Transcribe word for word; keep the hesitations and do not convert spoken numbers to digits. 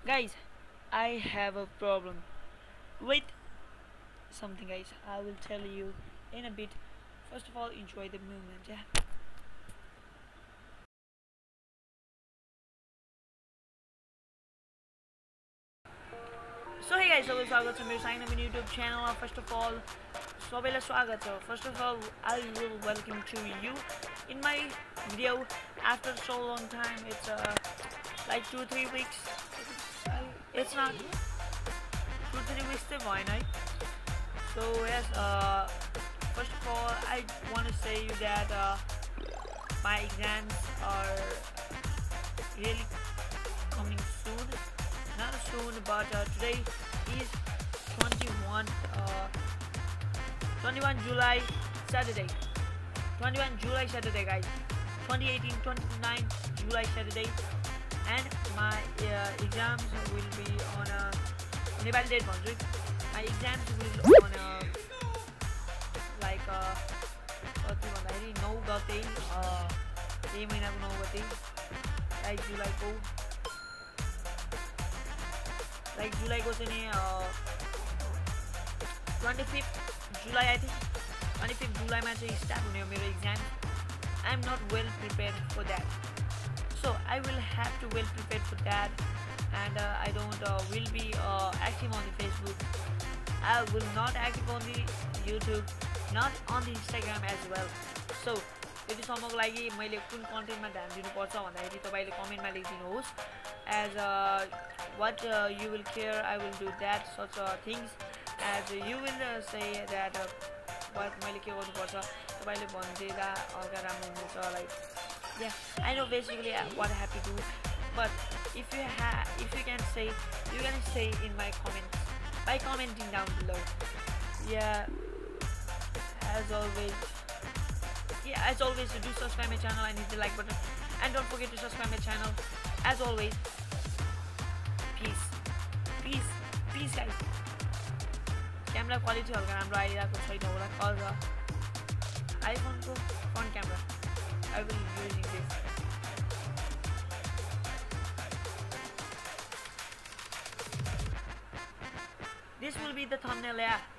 Guys, I have a problem with something, guys. I will tell you in a bit. First of all, enjoy the movement, yeah. So hey guys, so स्वागत छ मेरो sign up YouTube channel. First of all, सबैलाई स्वागत छ. First of all, I will welcome to you in my video after so long time. It's uh like two three weeks. It's not two three weeks to fine, right? So yes, uh, first of all, I want to say you that uh, my exams are really coming soon. Not soon, but uh, today is twenty-one, uh, twenty-one July, Saturday. twenty-one July Saturday, guys. twenty eighteen, twenty-nine July Saturday, and my uh, exams will be on a Nepali date भन्छु. My exams will on a like uh, कति भन्दाखेरि नौ गते यही महिनाको नौ गते like जुलाईको like July goes in uh, twenty-fifth July, I think. twenty-fifth July ma chai start hune ho mero exam. I am not well prepared for that, so I will have to well prepared for that. And uh, I don't uh, will be uh, active on the Facebook. I will not active on the YouTube, not on the Instagram as well. So यदि सम्मको लागि मैले कुन कन्टेन्टमा ध्यान दिनुपर्छ भन्दाखेरि तपाईले कमेन्टमा लेखिदिनुहोस्. As uh, what uh, you will care, I will do that such uh, things. As uh, you will uh, say that uh, what मैले के गर्नुपर्छ तपाईले भन्दिदा अगाडि राम्रो हुन्छ. Like yeah, I know basically what I have to do, but if you have if you can say, you can say in my comments by commenting down below. Yeah, as always. Yeah, as always, do subscribe my channel and hit the like button, and don't forget to subscribe my channel. As always, peace, peace, peace, guys. Camera quality हल्का राम्रो आइरहेको छैन होला cause iPhone को front camera. I will be using this. This will be the thumbnail, yeah.